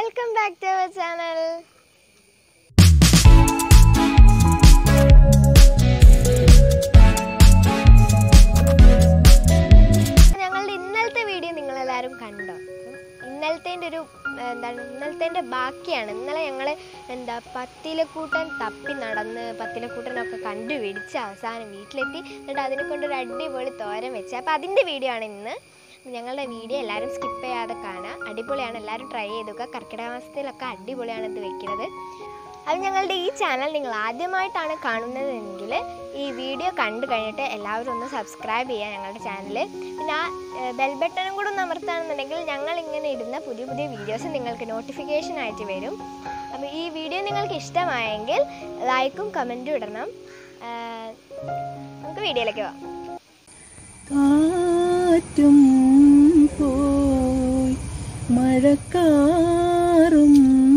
Welcome back to our channel. ഞങ്ങളുടെ ഇന്നലത്തെ video നിങ്ങൾ എല്ലാവരും കണ്ടോ? ഇന്നലത്തെ ബാക്കിയാണ്. ഇന്നലെ ഞങ്ങൾ പത്തിലക്കൂട്ടൻ തപ്പി നടന്ന് പത്തിലക്കൂട്ടനൊക്കെ കണ്ടുപിടിച്ച് അവസാനം വീട്ടിലെത്തി. എന്നിട്ട് അതിനെ കൊണ്ടൊരു അടിപൊളി തോരൻ വെച്ച്. അപ്പോൾ അതിൻ്റെ വീഡിയോ ആണ് ഇന്ന്. ഞങ്ങളുടെ വീഡിയോ എല്ലാവരും സ്കിപ്പ് ചെയ്യാതെ കാണാം. അടിപൊളിയാണ്, എല്ലാവരും ട്രൈ ചെയ്ത് നോക്കുക. കർക്കിടക മാസത്തിലൊക്കെ അടിപൊളിയാണ് ഇത് വെക്കുന്നത്. അത് ഞങ്ങളുടെ ഈ ചാനൽ നിങ്ങൾ ആദ്യമായിട്ടാണ് കാണുന്നതെങ്കിൽ ഈ വീഡിയോ കണ്ടു കഴിഞ്ഞിട്ട് എല്ലാവരും ഒന്ന് സബ്സ്ക്രൈബ് ചെയ്യുക ഞങ്ങളുടെ ചാനൽ. പിന്നെ ആ ബെൽ ബട്ടണും കൂടെ ഒന്ന് അമർത്തുകയാണെന്നുണ്ടെങ്കിൽ ഞങ്ങളിങ്ങനെ ഇടുന്ന പുതിയ പുതിയ വീഡിയോസ് നിങ്ങൾക്ക് നോട്ടിഫിക്കേഷൻ ആയിട്ട് വരും. അപ്പോൾ ഈ വീഡിയോ നിങ്ങൾക്ക് ഇഷ്ടമായെങ്കിൽ ലൈക്കും കമൻറ്റും ഇടണം. നമുക്ക് വീഡിയോയിലേക്ക് പോകാം. കാറ്റും പോയി മഴക്കാറും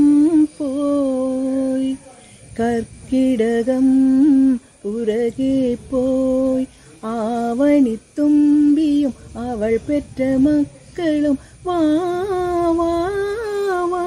പോയി കർക്കിടകം പുറകെ പോയി ആവണിത്തുമ്പിയും അവൾ പെറ്റ മക്കളും വാ വാ വാ.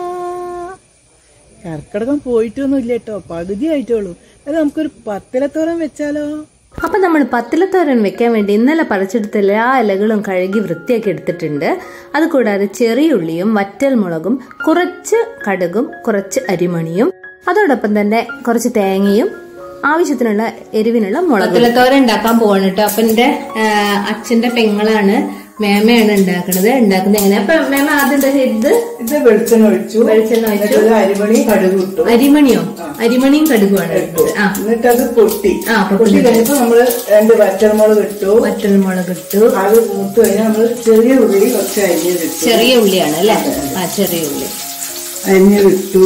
കർക്കിടകം പോയിട്ടൊന്നുമില്ല കേട്ടോ, പകുതി ആയിട്ടുള്ളൂ. അത് നമുക്കൊരു പത്തിലത്തോരം വെച്ചാലോ? അപ്പം നമ്മൾ പത്തിലത്തോരൻ വെക്കാൻ വേണ്ടി ഇന്നലെ പറിച്ചെടുത്ത എല്ലാ ഇലകളും കഴുകി വൃത്തിയാക്കി എടുത്തിട്ടുണ്ട്. അതുകൂടാതെ ചെറിയുള്ളിയും വറ്റൽമുളകും കുറച്ച് കടുകും കുറച്ച് അരിമണിയും അതോടൊപ്പം തന്നെ കുറച്ച് തേങ്ങയും ആവശ്യത്തിനുള്ള എരിവിനുള്ള മുളക്. പത്തിലത്തോരൻ ഉണ്ടാക്കാൻ പോവാണ് കേട്ടോ. അപ്പൊ എന്റെ അച്ഛന്റെ പെങ്ങളാണ് മേമയാണ് ഉണ്ടാക്കുന്നത് എങ്ങനെ. അപ്പൊ മേമ ആദ്യം എന്താ ചെയ്തത്? ഇത് വെളിച്ചെണ്ണ ഒഴിച്ചു. അരിമണി കടുക് ഇട്ടു. അരിമണിയും കടുകുമാണ് എടുത്തത്. എന്നിട്ട് അത് പൊട്ടി കഴിഞ്ഞപ്പോ നമ്മള് 2 വറ്റൽമുളക് ഇട്ടു. അത് മൂത്ത് കഴിഞ്ഞാൽ നമ്മള് ചെറിയ ഉള്ളി കുറച്ച് അരിഞ്ഞിട്ടു. ചെറിയ ഉള്ളിയാണ് അല്ലെ? ചെറിയ ഉള്ളി അരിഞ്ഞിട്ടു.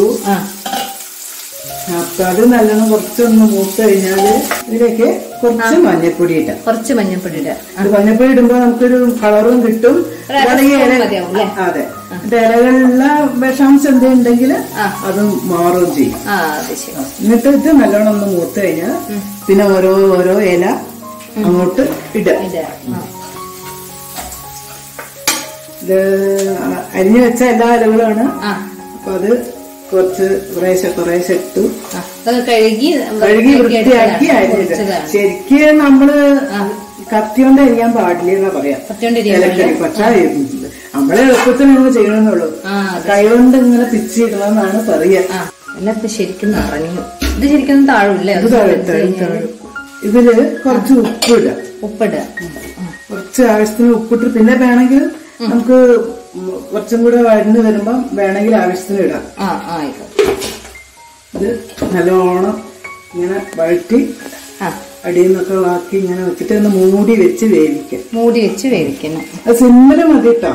അപ്പൊ അത് നല്ലോണം കുറച്ചൊന്ന് മൂത്ത് കഴിഞ്ഞാല് ഇതിലേക്ക് കുറച്ച് മഞ്ഞപ്പൊടി ഇടാം. മഞ്ഞപ്പൊടി ഇടുമ്പോ നമുക്കൊരു കളറും കിട്ടും. അതെ, ഇലകളിലുള്ള വിഷാംശം എന്തുണ്ടെങ്കിൽ അത് മാറുകയും ചെയ്യും. എന്നിട്ട് ഇത് നല്ലോണം ഒന്ന് മൂത്ത് കഴിഞ്ഞാൽ പിന്നെ ഓരോ ഇല അങ്ങോട്ട് ഇടാം. ഇത് അരിഞ്ഞു വെച്ച എല്ലാ ഇലകളുമാണ്. അപ്പൊ അത് കുറച്ച് കുറേശ്ശെ ഇട്ടു. കഴുകി വൃത്തിയാക്കി അരിഞ്ഞിട്ട്. ശരിക്കും നമ്മള് കത്തിയോണ്ട് അരിയാൻ പാടില്ല എന്നാ പറയാ. പക്ഷെ നമ്മളെ എളുപ്പത്തിന് നമ്മൾ ചെയ്യണമെന്നുള്ളൂ. കൈകൊണ്ട് ഇങ്ങനെ പിച്ചിടണമെന്നാണ് പറയാ. ശരിക്കും നിറഞ്ഞു. ഇത് ശരിക്കും താഴൂല്ലേ? ഇതില് കുറച്ച് ഉപ്പിടുക. കുറച്ച് ആവശ്യത്തിന് ഉപ്പിട്ട് പിന്നെ വേണമെങ്കിൽ നമുക്ക് കുറച്ചും കൂടെ വഴന്ന് വരുമ്പോ വേണമെങ്കിൽ ആവശ്യത്തിന് ഇടാം. ഇത് നല്ലോണം ഇങ്ങനെ വഴറ്റി അടിയിൽ നിന്നൊക്കെ ആക്കി ഇങ്ങനെ വെച്ചിട്ട് ഒന്ന് മൂടി വെച്ച് വേവിക്കണം. അത് സിമ്മില് മതി കേട്ടോ.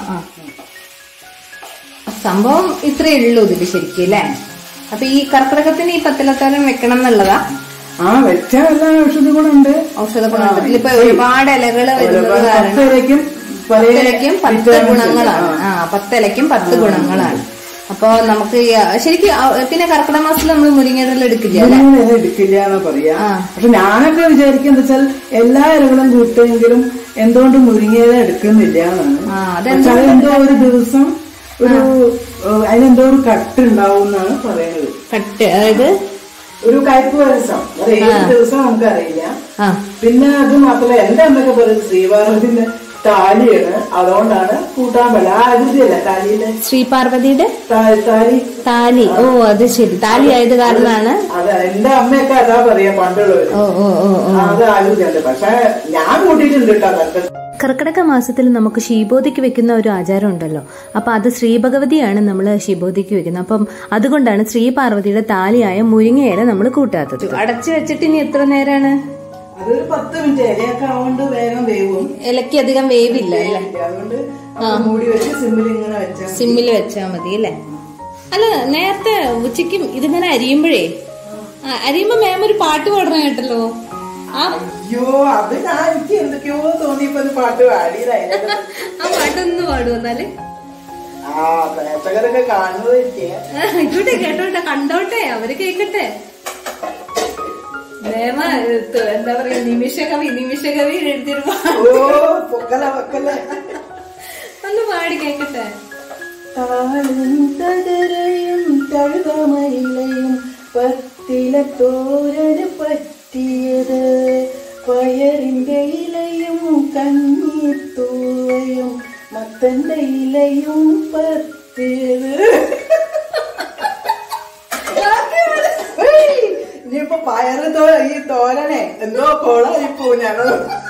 സംഭവം ഇത്രയേ ഉള്ളൂ ഇതില് ശരിക്കും അല്ലേ? അപ്പൊ ഈ കർക്കിടകത്തിന് ഈ പത്തിലത്തോരൻ വെക്കണം എന്നുള്ളതാ? വെച്ചാൽ എല്ലാ ഔഷധ ഗുണമുണ്ട്. ഇതിലിപ്പോ ഒരുപാട് ഇലകള് വരുന്നത് കാരണം 10 ഇലയ്ക്കും 10 ഗുണങ്ങളാണ്. 10 ഇലയ്ക്കും 10 ഗുണങ്ങളാണ്. അപ്പൊ നമുക്ക് ശരിക്കും പിന്നെ കർക്കിടക മാസത്തിൽ നമ്മൾ മുരിങ്ങയില എടുക്കില്ല എന്ന് പറയാ. പക്ഷെ ഞാനൊക്കെ വിചാരിക്കുക എന്താ വെച്ചാൽ എല്ലാ ഇലകളും കൂട്ടെങ്കിലും എന്തുകൊണ്ട് മുരിങ്ങയില എടുക്കുന്നില്ല എന്നാണ്. അതെന്തോ ഒരു ദിവസം അതിനെന്തോ ഒരു കട്ട് ഉണ്ടാവും എന്നാണ് പറയുന്നത്. കട്ട് അതായത് ഒരു കയ്പ് ദിവസം, അത് ഏത് ദിവസം നമുക്കറിയില്ല. പിന്നെ അത് മാത്രമല്ല എന്റെ അമ്മയൊക്കെ പറയുന്നത് ശ്രീപാർവതിന്റെ താലിയാണ്, അതുകൊണ്ടാണ് കൂട്ടാൻ പറ്റില്ല. ആകൃതിയല്ല താലിയിലെ ശ്രീപാർവതിയുടെ താലി. ഓ അത് ശരി, താലി ആയത് കാരണമാണ്. അതെ, എന്റെ അമ്മയൊക്കെ അതാ പറയാ പണ്ടുള്ളവര്. അത് ആകൃതിയല്ല. പക്ഷെ ഞാൻ കൂട്ടിയിട്ടുണ്ട് കേട്ടോ. കർക്കിടക മാസത്തിൽ നമുക്ക് ശീബോധിക്ക് വെക്കുന്ന ഒരു ആചാരം ഉണ്ടല്ലോ. അപ്പൊ അത് ശ്രീഭഗവതിയാണ് നമ്മൾ ശീബോധിക്ക് വെക്കുന്നത്. അപ്പം അതുകൊണ്ടാണ് ശ്രീപാർവതിയുടെ താലിയായ മുരിങ്ങയില നമ്മൾ കൂട്ടാത്തത്. അടച്ചു വെച്ചിട്ട് ഇനി എത്ര നേരാണ്? അതൊരു 10 മിനിറ്റ്. ഇലയൊക്കെ ആവുകൊണ്ട് വേഗം വേവും. ഇലയ്ക്ക് അധികം വേവില്ല അല്ലേ? അതുകൊണ്ട് മൂടി വെച്ച് സിമ്മിൽ വെച്ചാൽ മതി അല്ലേ? അല്ല, നേരത്തെ ഉച്ചയ്ക്ക് ഇതിങ്ങനെ അരിയുമ്പോ മാം ഒരു പാട്ട് പാടണം കേട്ടല്ലോ. അയ്യോ, അത് ഞാൻ എനിക്ക് എന്തൊക്കെയോ തോന്നിയപ്പോ പാട്ട് പാടിയതായിരുന്നു. ആ പാട്ടൊന്ന് പാടും എന്നാല്. പ്രേക്ഷകരൊക്കെ കാണുന്നത് ആയിക്കോട്ടെ, കേട്ടോട്ടെ, കണ്ടോട്ടെ, അവര് കേക്കട്ടെ. മേമ എന്താ പറയാ, നിമിഷകവി എഴുതിരുമ്പോ ഒന്ന് പാടി കേക്കട്ടെ. താളം തഴുതമയിലയും പത്തിലത്തോരന് പറ്റിയത് പയറിന്റെ ഇലയും കഞ്ഞിത്തൂവയും മത്തന്റെ ഇലയും പറ്റിയത്. ഇനിയിപ്പൊ പയറ് ഈ തോരനെ എന്തോ കോളായിപ്പോ ഞങ്ങൾ.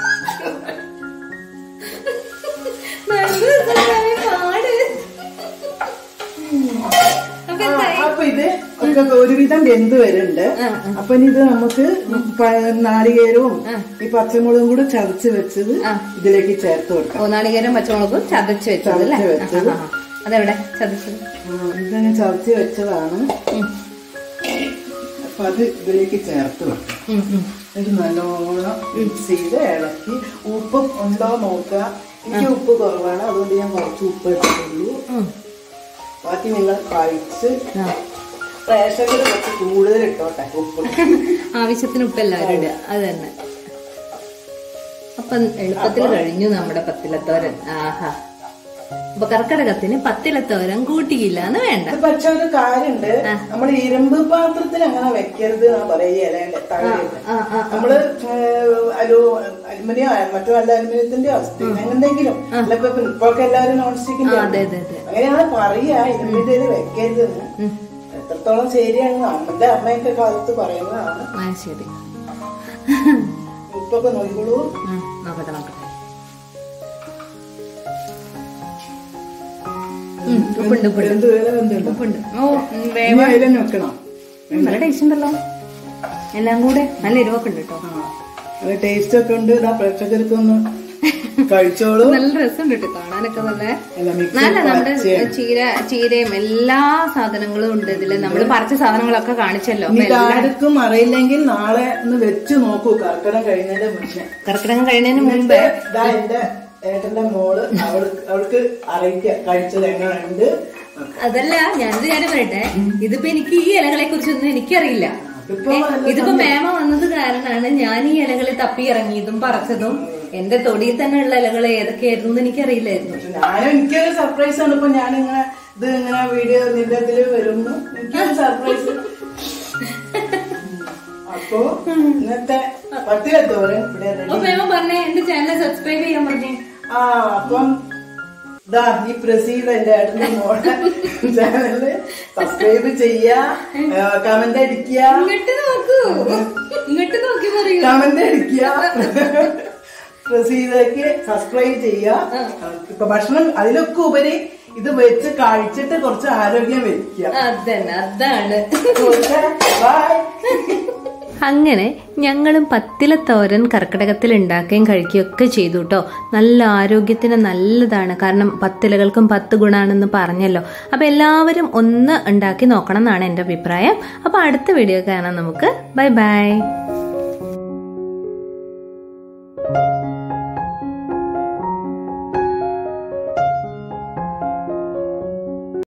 അപ്പൊ ഇത് ഒക്കെ ഒരുവിധം വെന്ത് വരുന്നുണ്ട്. അപ്പൊ ഇത് നമുക്ക് നാളികേരവും ഈ പച്ചമുളകും കൂടെ ചതച്ച് വെച്ചത് ഇതിലേക്ക് ചേർത്ത് കൊടുക്കാം. നാളികേരം പച്ചമുളകും ചതച്ച് വെച്ചത്. അതെവിടെ ചതച്ചത്? ഇതങ്ങനെ ചതച്ച് വെച്ചതാണ്. അപ്പൊ അത് ഇതിലേക്ക് ചേർത്ത് വെക്കാം. ഇത് നല്ലോണം മിക്സ് ചെയ്ത് ഇളക്കി ഉപ്പ് ഉണ്ടോ നോക്കുക. എനിക്ക് ഉപ്പ് കുറവാണ്, അതുകൊണ്ട് ഞാൻ കുറച്ച് ഉപ്പ് എടുത്തുള്ളൂ. ബാക്കി നിങ്ങൾ കഴിച്ച് പ്രേക്ഷകർ കുറച്ച് കൂടുതൽ ഇട്ടോട്ടെ ഉപ്പ്. ആവശ്യത്തിന് ഉപ്പ് എല്ലാവരും ഇടുക. അത് തന്നെ. അപ്പൊ എളുപ്പത്തിൽ കഴിഞ്ഞു നമ്മുടെ പത്തിലത്തോരൻ. ആഹാ. അപ്പൊ കർക്കിടകത്തിന് പത്തിലത്തോരൻ കൂട്ടിയില്ല എന്ന് വേണ്ട. പക്ഷെ ഒരു കാര്യമുണ്ട്, നമ്മൾ ഇരുമ്പ് പാത്രത്തിൽ അങ്ങനെ വെക്കരുത് എന്നാ പറയുക. നമ്മള് അലുമിനിയം മറ്റു നല്ല അലുമിനിയത്തിന്റെ അവസ്ഥ എന്തെങ്കിലും ഇപ്പൊക്കെ എല്ലാവരും നോൺ സ്റ്റിക്കിന്റെ അങ്ങനെയാണ് പറയാ ഇരുമ്പിന്റെ വെക്കരുത്. എത്രത്തോളം ശരിയാണ് നമ്മുടെ അമ്മയൊക്കെ കാലത്ത് പറയുന്നതാണ്. ശരി. ഉപ്പൊക്കെ നോക്കിക്കോളൂ. നോക്കട്ടെ നോക്കട്ടെ. നല്ല ടേസ്റ്റ് ഉണ്ടല്ലോ. എല്ലാം കൂടെ നല്ല എരിവൊക്കെ ഉണ്ട് കേട്ടോ. ടേസ്റ്റ് ഒക്കെ ഉണ്ട്. പ്രേക്ഷകർക്കൊന്ന് കഴിച്ചോളൂ. നല്ല രസമുണ്ട് കേട്ടോ കാണാനൊക്കെ. നല്ല നമ്മുടെ ചീരയും എല്ലാ സാധനങ്ങളും ഉണ്ട് ഇതില്. നമ്മള് പറിച്ച സാധനങ്ങളൊക്കെ കാണിച്ചല്ലോ. ആർക്കും അറിയില്ലെങ്കിൽ നാളെ ഒന്ന് വെച്ച് നോക്കൂ. കർക്കിടകം കഴിയുന്നതിന് മുമ്പേ എന്റെ ഏട്ടന്റെ മോള് അവൾക്ക് അറിയിക്കുക കഴിച്ചത് എങ്ങനെയുണ്ട്. അതല്ല, ഞാനൊരു കാര്യം പറയട്ടെ. ഇതിപ്പോ എനിക്ക് ഈ ഇലകളെ കുറിച്ചൊന്നും എനിക്കറിയില്ല. ഇതിപ്പോ മേമ വന്നത് കാരണമാണ് ഞാൻ ഈ ഇലകളിൽ തപ്പി ഇറങ്ങിയതും പറിച്ചതും. എന്റെ തൊടിയിൽ തന്നെ ഉള്ള ഇലകൾ ഏതൊക്കെയായിരുന്നു എനിക്കറിയില്ലായിരുന്നു. എനിക്കൊരു സർപ്രൈസ് ആണ്. ഇപ്പൊ ഞാനിങ്ങനെ ഇത് ഇങ്ങനെ വീഡിയോ നിന്റെ ഇതില് വരുന്നു. എനിക്കൊരു സർപ്രൈസ്. അപ്പൊ ഇന്നത്തെ പത്തിലത്തോരൻ മേമ പറഞ്ഞേ എന്റെ ചാനൽ സബ്സ്ക്രൈബ് ചെയ്യാൻ പറഞ്ഞേ. അപ്പം ഇതാ ഈ പ്രസീദ എന്റെ ഏട്ടന്റെ മോളെ ചാനല് സബ്സ്ക്രൈബ് ചെയ്യാ, കമന്റ് അടിക്കുക. ഇങ്ങോട്ട് നോക്കി പറയൂ. കമന്റ് അടിക്കുക. പ്രസീദയ്ക്ക് സബ്സ്ക്രൈബ് ചെയ്യുക. ഇപ്പൊ ഭക്ഷണം അതിലൊക്കെ ഉപരി ഇത് വെച്ച് കഴിച്ചിട്ട് കുറച്ച് ആരോഗ്യം വെക്കുക. അതാണ്. ബൈ. അങ്ങനെ ഞങ്ങളും പത്തിലത്തോരൻ കർക്കിടകത്തിൽ ഉണ്ടാക്കുകയും കഴിക്കുകയൊക്കെ ചെയ്തു കേട്ടോ. നല്ല ആരോഗ്യത്തിന് നല്ലതാണ്. കാരണം 10 ഇലകൾക്കും 10 ഗുണാണെന്ന് പറഞ്ഞല്ലോ. അപ്പം എല്ലാവരും ഒന്ന് ഉണ്ടാക്കി നോക്കണം എന്നാണ് എൻ്റെ അഭിപ്രായം. അപ്പോൾ അടുത്ത വീഡിയോ കാണാം നമുക്ക്. Bye by.